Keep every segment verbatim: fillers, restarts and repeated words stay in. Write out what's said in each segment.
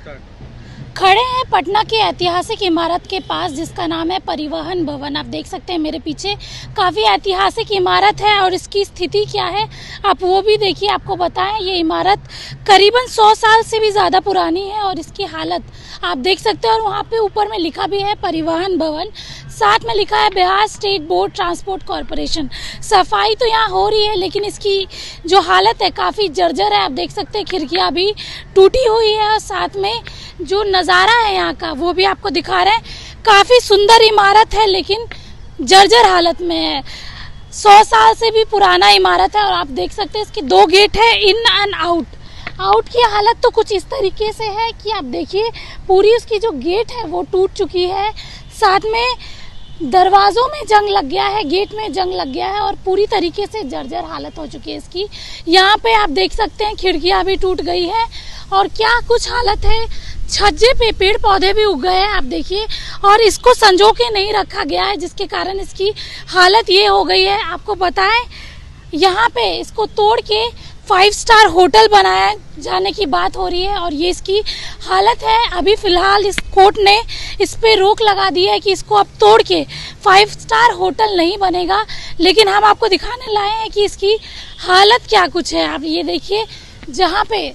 खड़े हैं पटना की ऐतिहासिक इमारत के पास जिसका नाम है परिवहन भवन। आप देख सकते हैं मेरे पीछे काफ़ी ऐतिहासिक इमारत है और इसकी स्थिति क्या है आप वो भी देखिए। आपको बताएं ये इमारत करीबन सौ साल से भी ज़्यादा पुरानी है और इसकी हालत आप देख सकते हैं। और वहाँ पे ऊपर में लिखा भी है परिवहन भवन, साथ में लिखा है Bihar state board transport corporation. सफाई तो यहाँ हो रही है लेकिन इसकी जो हालत है काफ़ी जर्जर है। आप देख सकते हैं खिड़कियाँ भी टूटी हुई है और साथ में जो नज़ारा है यहाँ का वो भी आपको दिखा रहे हैं। काफ़ी सुंदर इमारत है लेकिन जर्जर हालत में है। सौ साल से भी पुराना इमारत है और आप देख सकते हैं इसके दो गेट है, इन एंड आउट। आउट की हालत तो कुछ इस तरीके से है कि आप देखिए पूरी उसकी जो गेट है वो टूट चुकी है, साथ में दरवाज़ों में जंग लग गया है, गेट में जंग लग गया है और पूरी तरीके से जर्जर हालत हो चुकी है इसकी। यहाँ पे आप देख सकते हैं खिड़कियाँ भी टूट गई है और क्या कुछ हालत है। छज्जे पे पेड़ पौधे भी उग गए हैं आप देखिए और इसको संजो के नहीं रखा गया है जिसके कारण इसकी हालत ये हो गई है। आपको बताएं यहाँ पे इसको तोड़ के फाइव स्टार होटल बनाया जाने की बात हो रही है और ये इसकी हालत है। अभी फिलहाल इस कोर्ट ने इस पे रोक लगा दी है कि इसको अब तोड़ के फाइव स्टार होटल नहीं बनेगा, लेकिन हम आपको दिखाने लाए हैं कि इसकी हालत क्या कुछ है। आप ये देखिए जहाँ पे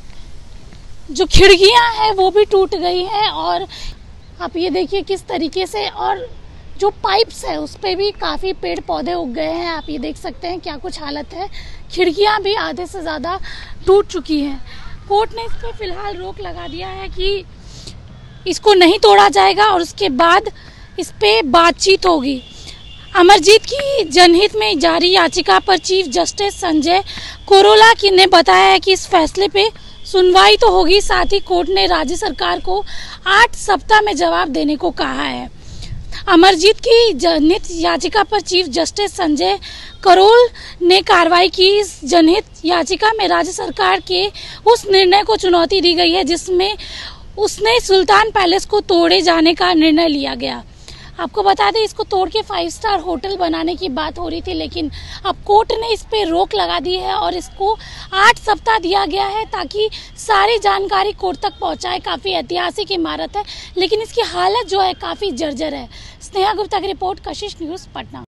जो खिड़कियाँ हैं वो भी टूट गई हैं और आप ये देखिए किस तरीके से, और जो पाइप्स है उस पे भी काफ़ी पेड़ पौधे उग गए हैं। आप ये देख सकते हैं क्या कुछ हालत है। खिड़कियाँ भी आधे से ज़्यादा टूट चुकी हैं। कोर्ट ने इस पर फिलहाल रोक लगा दिया है कि इसको नहीं तोड़ा जाएगा और उसके बाद इस पे बातचीत होगी। अमरजीत की जनहित में जारी याचिका पर चीफ जस्टिस संजय करोला की ने बताया है कि इस फैसले पे सुनवाई तो होगी, साथ ही कोर्ट ने राज्य सरकार को आठ सप्ताह में जवाब देने को कहा है। अमरजीत की जनहित याचिका पर चीफ जस्टिस संजय करोल ने कार्रवाई की। इस जनहित याचिका में राज्य सरकार के उस निर्णय को चुनौती दी गई है जिसमें उसने सुल्तान पैलेस को तोड़े जाने का निर्णय लिया गया। आपको बता दें इसको तोड़ के फाइव स्टार होटल बनाने की बात हो रही थी लेकिन अब कोर्ट ने इस पे रोक लगा दी है और इसको आठ सप्ताह दिया गया है ताकि सारी जानकारी कोर्ट तक पहुंचाए। काफ़ी ऐतिहासिक इमारत है लेकिन इसकी हालत जो है काफ़ी जर्जर है। स्नेहा गुप्ता की रिपोर्ट, कशिश न्यूज़, पटना।